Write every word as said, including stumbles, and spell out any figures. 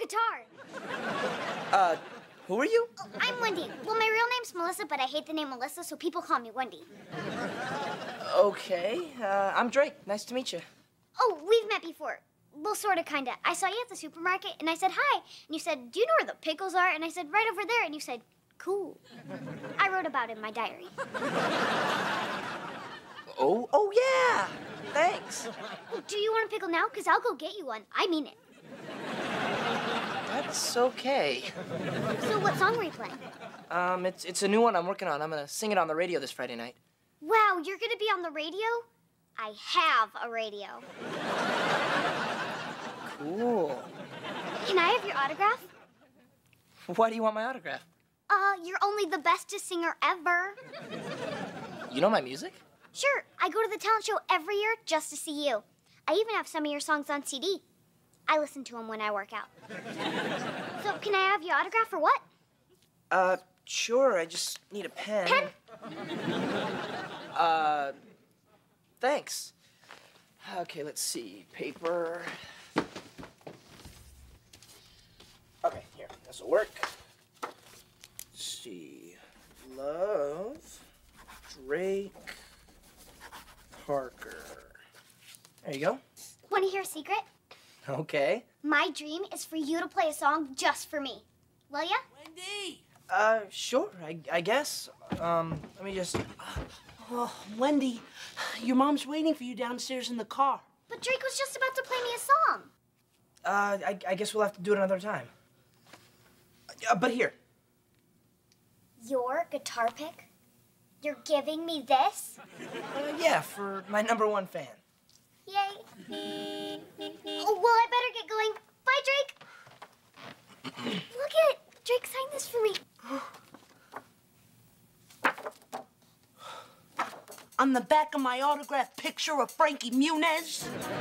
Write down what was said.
guitar. Uh, who are you? Oh, I'm Wendy. Well, my real name's Melissa, but I hate the name Melissa, so people call me Wendy. Okay, uh, I'm Drake. Nice to meet you. Oh, we've met before. Well, sort of, kind of. I saw you at the supermarket, and I said hi. And you said, do you know where the pickles are? And I said, right over there. And you said, cool. I wrote about it in my diary. Oh, oh yeah. Thanks. Oh, do you want a pickle now? Because I'll go get you one. I mean it. That's okay. So what song were you playing? Um, it's, it's a new one I'm working on. I'm going to sing it on the radio this Friday night. Wow, you're going to be on the radio? I have a radio. Cool. Can I have your autograph? Why do you want my autograph? Uh, you're only the bestest singer ever. You know my music? Sure, I go to the talent show every year just to see you. I even have some of your songs on C D. I listen to them when I work out. So, can I have your autograph or what? Uh, sure, I just need a pen. Pen? Uh, thanks. Okay, let's see. Paper. Okay, here, this'll work. Let's see. Love, Drake, Parker. There you go. Want to hear a secret? Okay. My dream is for you to play a song just for me. Will ya? Wendy! Uh, sure, I, I guess. Um, let me just... Oh, Wendy, your mom's waiting for you downstairs in the car. But Drake was just about to play me a song. Uh, I, I guess we'll have to do it another time. Uh, but here. Your guitar pick? You're giving me this? Uh, yeah, for my number one fan. Yay. Oh, well, I better get going. Bye, Drake. Look at it. Drake signed this for me. On the back of my autograph picture of Frankie Muniz.